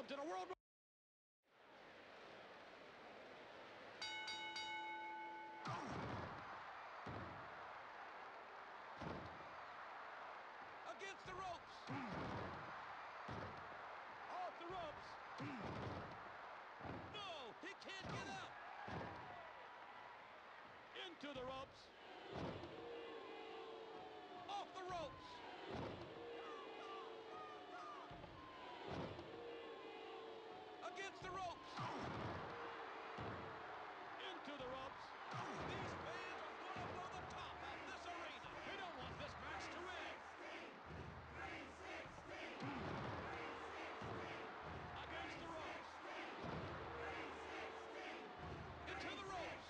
Austin, a world. Against the ropes. Off the ropes. No, he can't get up. Into the ropes. Off the ropes. Against the ropes. Into the ropes. These fans are going to blow the top off this arena. They don't want this match to end. Against the ropes. Into the ropes.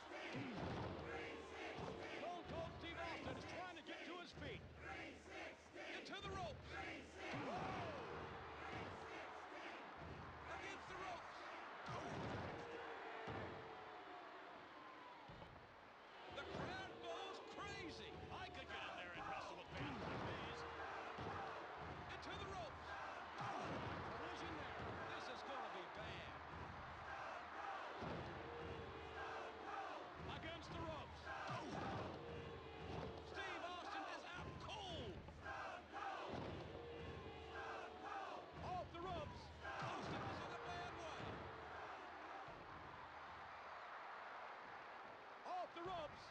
Stone Cold Steve Austin is trying to get to his feet. Into the ropes. Whoa! Against the ropes. The crowd goes crazy. I could get in there and wrestle with fans like these. Into the ropes. Oh, collision there. This is going to be bad. Against the ropes. Steve Austin is out cold. Off the ropes. Austin is in a bad way. Off the ropes.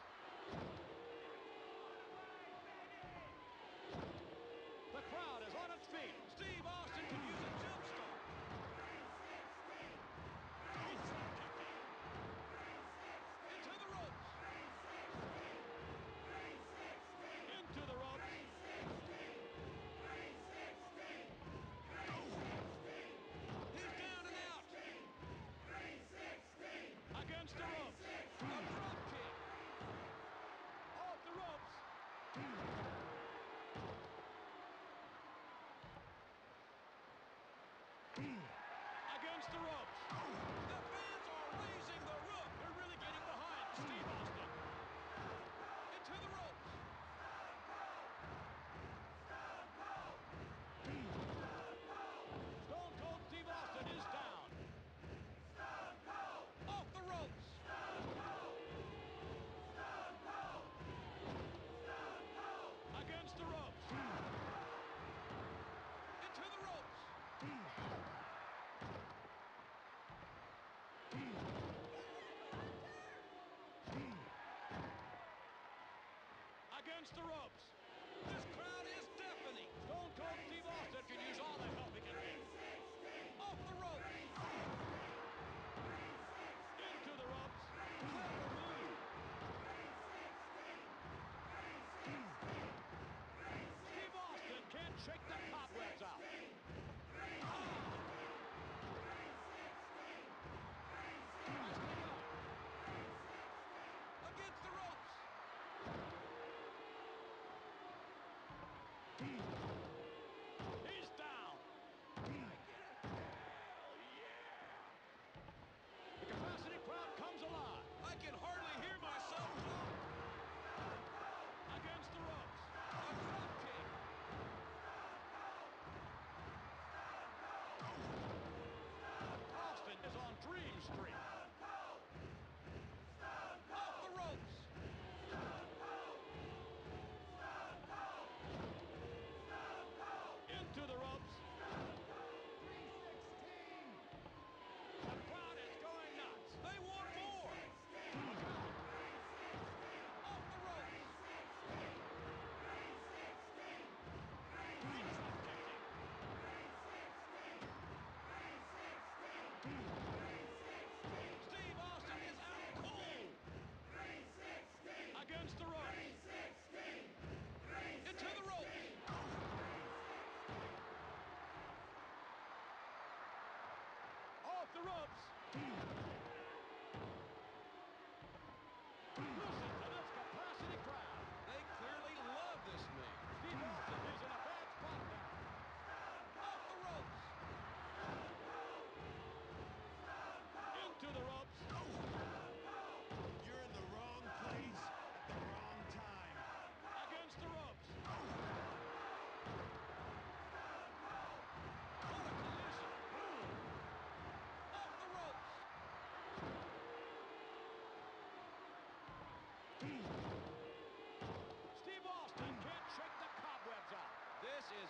The crowd is on its feet. Steve Austin can use a jump start. He's drop-kicked him. Into the ropes. Into the ropes. He's down and out. Against the ropes. A drop kick. Off the ropes. Against the ropes. The fans are raising the roof. They're really getting behind Steve Austin. Into the ropes. Stone Cold Steve Austin is down. Off the ropes. Against the ropes. Into the ropes. Against the ropes. This crowd is deafening. Stone Cold Steve Austin can use all the help he can get. Off the ropes. Into the ropes. Clever move. Steve Austin can't shake the cobwebs out. Wrestling up. Against the ropes. He's down. Hell yeah. The capacity crowd comes alive. I can hardly hear myself talk. Against the ropes. A drop kick. Austin is on Dream Street. Off the ropes.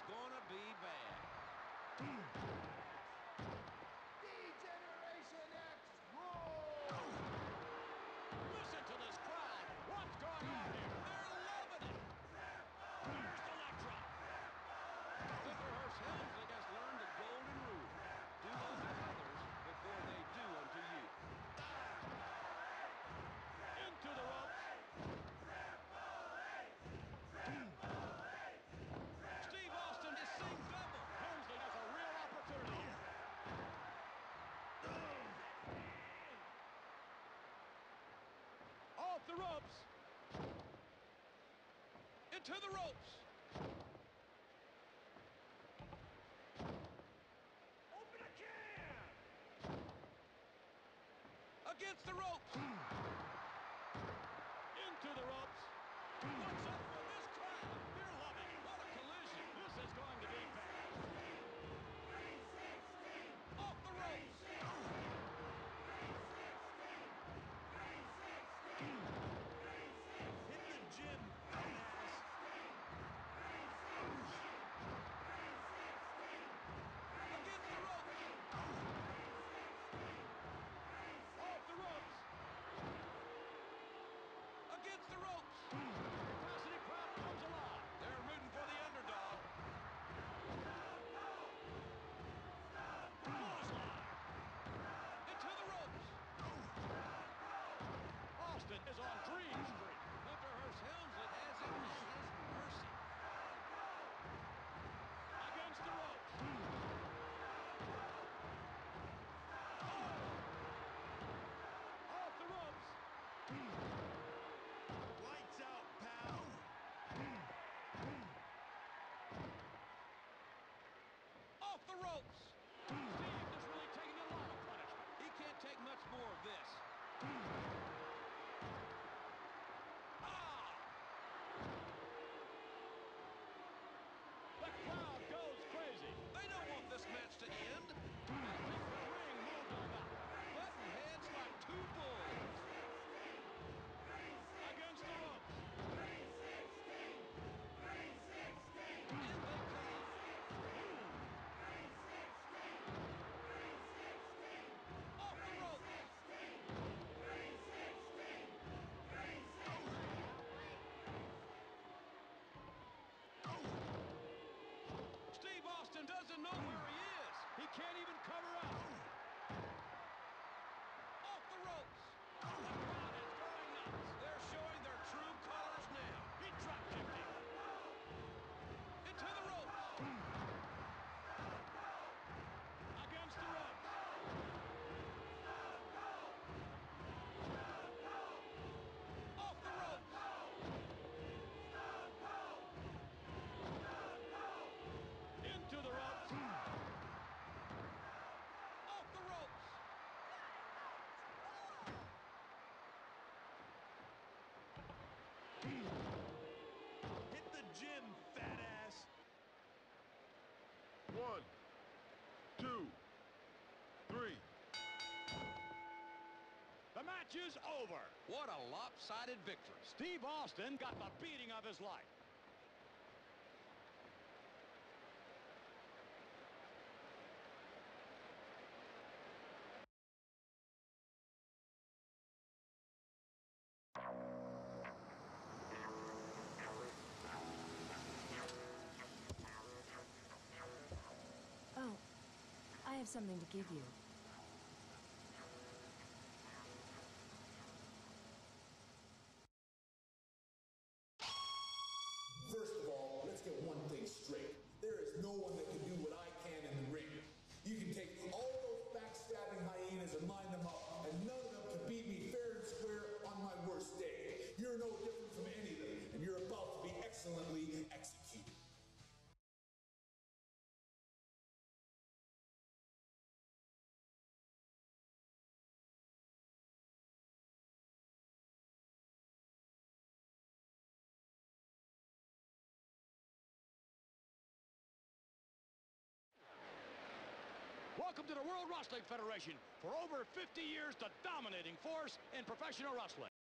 gonna be bad. D-Generation X, roll! Listen to this crowd. What's going on here? They're loving it. Here's the leg drop. Victor Hurst Helmsley has learned the golden rule. Do unto others before they do unto you. Into the ropes. Steve Austin is seeing double. Helmsley has a real opportunity here. Off the ropes. Into the ropes. Open a can. Against the ropes. Into the ropes. What's up with this crowd? They're loving it. What a collision. This is going to be bad. Off the ropes. Hit the gym, fat ass. Against the ropes. Off the ropes. Against the ropes. Capacity crowd comes alive. They're rooting for the underdog. Clothesline. Into the ropes. Austin is on Dream Street. Victor Hurst Helmsley has him at his mercy. Against the ropes. Off the ropes. Lights out, pal. Off the ropes. Steve is really taking a lot of punishment. He can't take much more of this. The crowd goes crazy. They don't want this match to end. I think the ring moved on that one. Button heads like two bulls. Against the ropes. In they come. Off the ropes. Steve Austin doesn't know where he is. He can't even cover up. Off the ropes. The crowd is going nuts. They're showing their true colors now. He drop kicked him. Into the ropes. Against the ropes. Off the ropes. Into the ropes. Off the ropes. Hit the gym, fat ass. 1, 2, 3. The match is over. What a lopsided victory. Steve Austin got the beating of his life. Oh, I have something to give you. First of all, let's get one thing straight. There is no one that can do what I can in the ring. You can take all those backstabbing hyenas and line them up, and none of them can beat me fair and square on my worst day. You're no different from any of them, and you're about to be excellently executed. Welcome to the World Wrestling Federation. For over 50 years, the dominating force in professional wrestling.